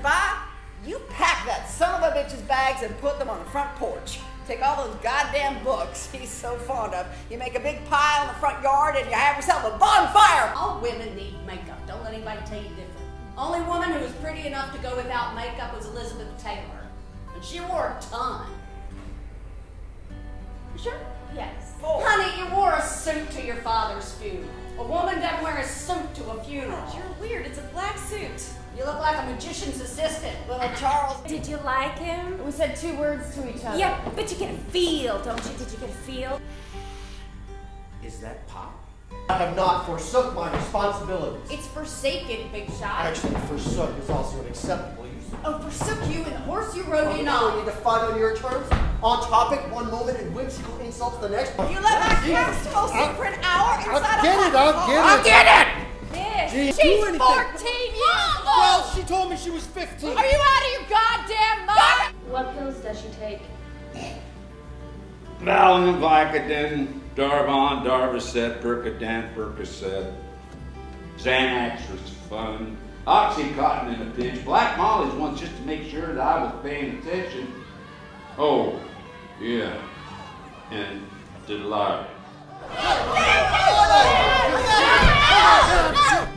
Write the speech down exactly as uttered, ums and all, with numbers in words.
by, you pack that son of a bitch's bags and put them on the front porch. Take all those goddamn books he's so fond of. You make a big pile in the front yard and you have yourself a bonfire. All women need makeup. Don't let anybody tell you different. Only woman who was pretty enough to go without makeup was Elizabeth Taylor. And she wore a ton. You sure? Yes. Oh. Honey, you wore a suit to your father's funeral. A woman doesn't wear a suit to a funeral. You're weird. It's a black suit. You look like a magician's assistant. Little Charles. Did you like him? We said two words to each other. Yeah, but you get a feel, don't you? Did you get a feel? Is that Pop? I have not forsook my responsibilities. It's forsaken, Big Shot. Actually, forsook is also an acceptable use. Oh, forsook you and the horse you rode in Oh, you on. need to fight on your terms? On topic one moment and whimsical insults the next? You let my constable sit for an hour inside I'll a get it, I'll get it. I'll get it! This. Gee, She's do anything. fourteen years old. Well, she told me she was fifteen. Are you out of your goddamn mind? What pills does she take? Valium, Vicodin, Darvon, Darvocet, Percodan, Percocet, Xanax was fun, Oxycontin in a pinch, Black Molly's once just to make sure that I was paying attention. Oh, yeah, and Delilah.